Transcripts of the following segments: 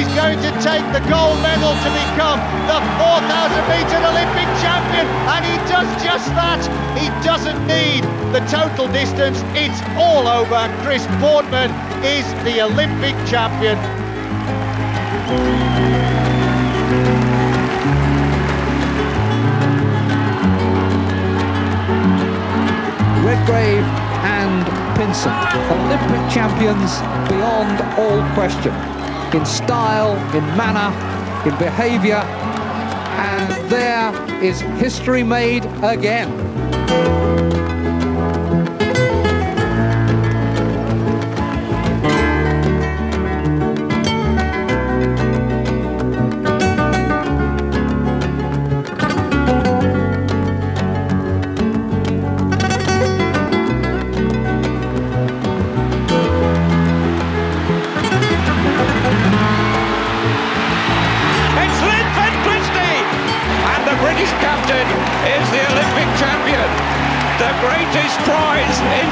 he's going to take the gold medal to become the 4,000-metre Olympic champion, and he does just that. He doesn't need the total distance. It's all over. Chris Boardman is the Olympic champion. Redgrave and Pinson, Olympic champions beyond all question, in style, in manner, in behaviour, and there is history made again. British captain is the Olympic champion, the greatest prize in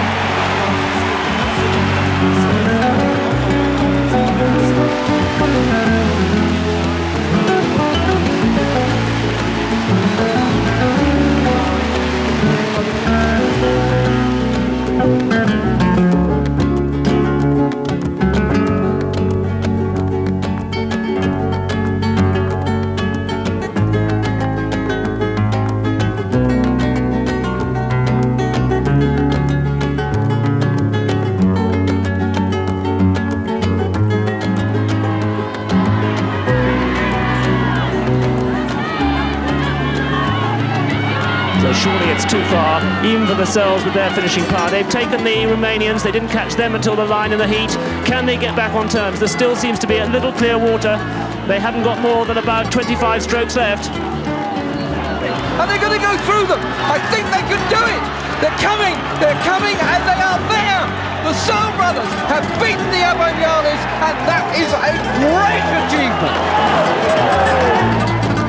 So surely it's too far, even for the Searles with their finishing power. They've taken the Romanians, they didn't catch them until the line in the heat. Can they get back on terms? There still seems to be a little clear water. They haven't got more than about 25 strokes left. Are they going to go through them? I think they can do it. They're coming, and they are there. The Searle brothers have beaten the Abadianis, and that is a great achievement.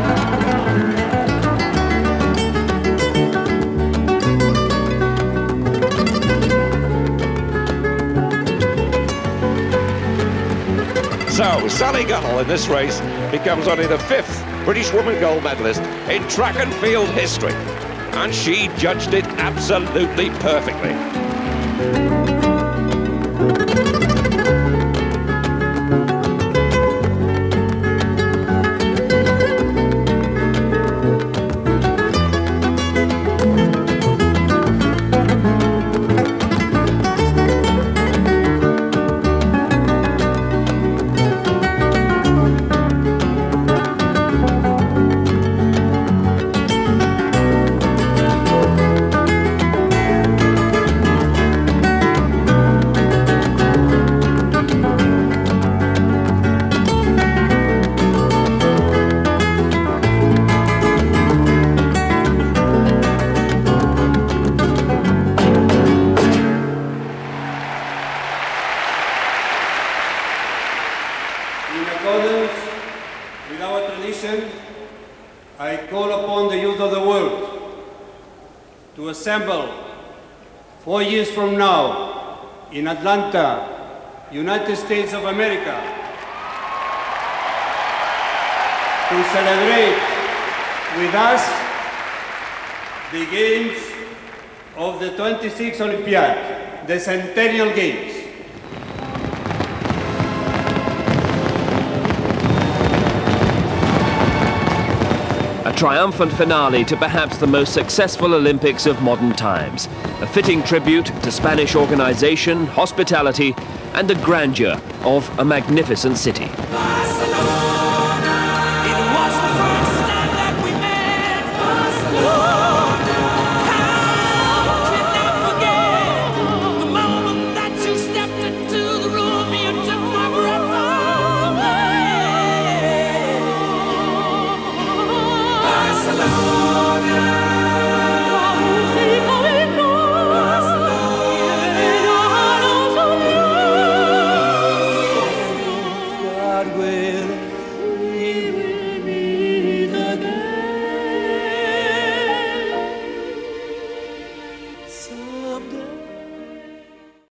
So, Sally Gunnell in this race becomes only the 5th British woman gold medalist in track and field history. And she judged it absolutely perfectly. In accordance with our tradition, I call upon the youth of the world to assemble 4 years from now in Atlanta, United States of America, to celebrate with us the games of the 26th Olympiad, the Centennial Games. A triumphant finale to perhaps the most successful Olympics of modern times. A fitting tribute to Spanish organization, hospitality, and the grandeur of a magnificent city. Someday